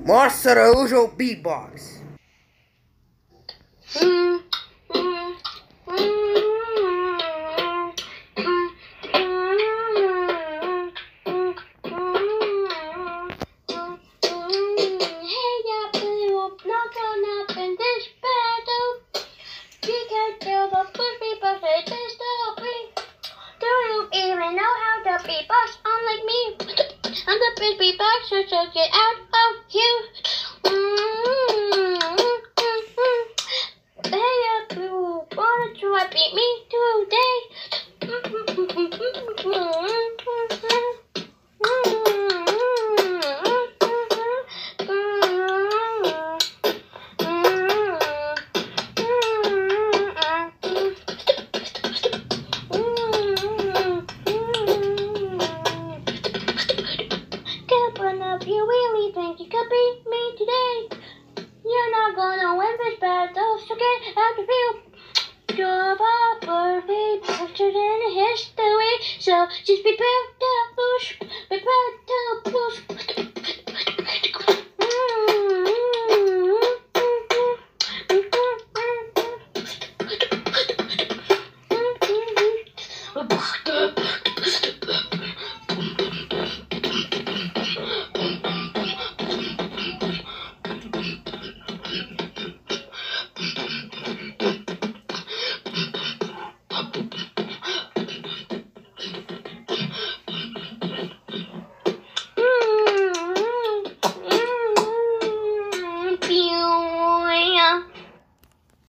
Master Araujo beatbox. Beatbox, unlike me, I'm the best beatboxer, so get out of you. Hey, you wanna try beat me If you really think you could beat me today, you're not gonna win this battle, so get out the field. You're a perfect picture in history, so just prepare to push, prepare to push.